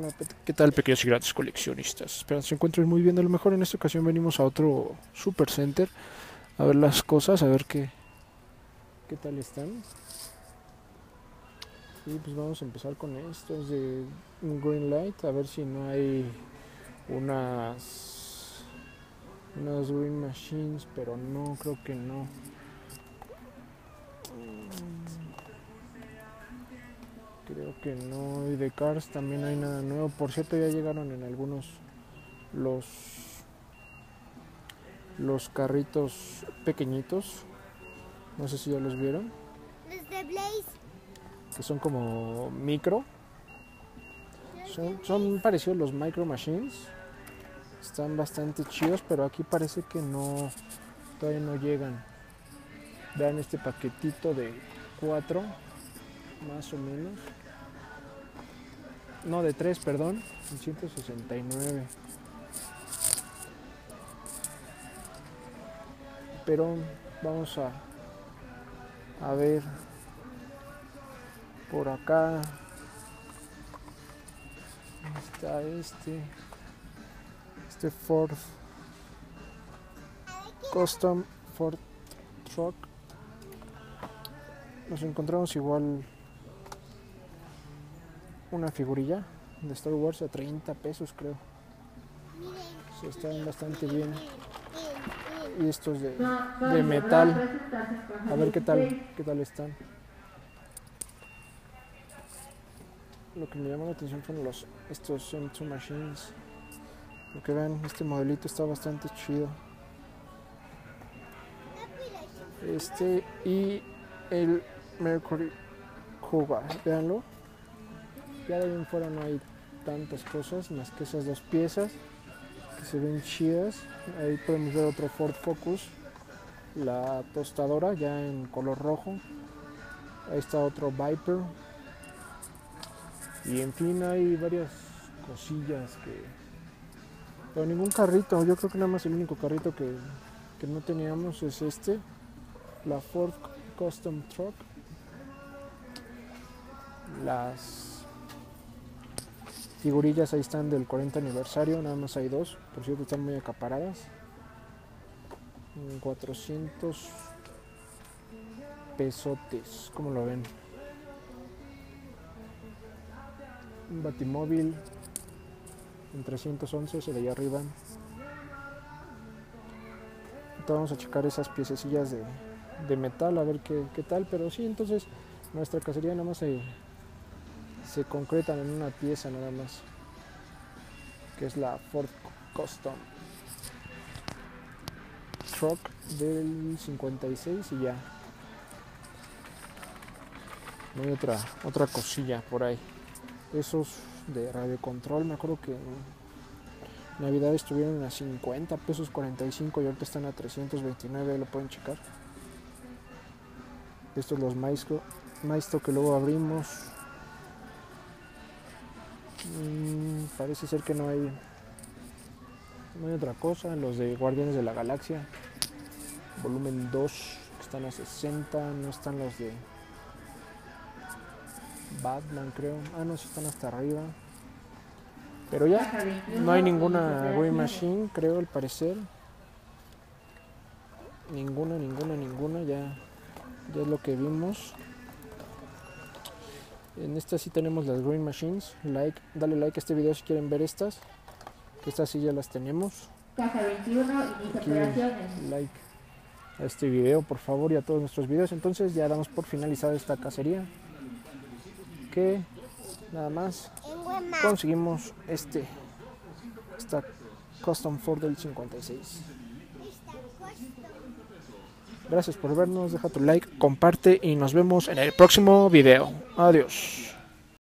Hola, ¿qué tal, pequeños y grandes coleccionistas? Espero se encuentren muy bien. A lo mejor en esta ocasión venimos a otro Super Center a ver las cosas, a ver qué tal están. Y pues vamos a empezar con estos de Green Light, a ver si no hay unas Green Machines, pero no, creo que no. Creo que no. Y de Cars también no hay nada nuevo. Por cierto, ya llegaron en algunos los los carritos pequeñitos. No sé si ya los vieron. Los de Blaze. Que son como micro. Son parecidos a los Micro Machines. Están bastante chidos, pero aquí parece que no, todavía no llegan. Vean este paquetito de 4, más o menos. No, de 3, perdón. En 169. Pero vamos a ver por acá. Está este Ford Custom Ford Truck. Nos encontramos igual una figurilla de Star Wars a 30 pesos, creo. Sí, están bastante bien. Y estos de metal, a ver qué tal están. Lo que me llamó la atención fueron estos M2 Machines. Porque vean, este modelito está bastante chido. Y el Mercury Cougar, véanlo. Ya de ahí en fuera no hay tantas cosas más que esas dos piezas que se ven chidas. Ahí podemos ver otro Ford Focus, la tostadora ya en color rojo. Ahí está otro Viper. Y en fin, hay varias cosillas pero ningún carrito. Yo creo que nada más el único carrito que no teníamos es la Ford Custom Truck. Las figurillas ahí están del 40 aniversario, nada más hay dos, por cierto están muy acaparadas. 400 pesotes, ¿cómo lo ven? Un Batimóvil en 311, ese de allá arriba. Entonces vamos a checar esas piececillas de metal, a ver qué tal, pero sí, entonces nuestra cacería nada más se concretan en una pieza nada más, que es la Ford Custom Truck del 56 y ya. No hay otra cosilla por ahí. Esos de radio control, me acuerdo que en Navidad estuvieron a 50 pesos 45 y ahorita están a 329, lo pueden checar. Estos los Maestro que luego abrimos. Parece ser que no hay otra cosa. Los de Guardianes de la Galaxia volumen 2 que están a 60. No están los de Batman, creo. No, sí están hasta arriba. Pero ya no hay ninguna Green Machine, creo, al parecer. Ninguna. Ya es lo que vimos. En esta sí tenemos las Green Machines. Dale like a este video si quieren ver estas. Que estas sí ya las tenemos. Casa 21, inicia operaciones. Like a este video, por favor, y a todos nuestros videos. Entonces ya damos por finalizada esta cacería. Que nada más conseguimos esta Custom Ford del 56. Gracias por vernos, deja tu like, comparte y nos vemos en el próximo video. Adiós.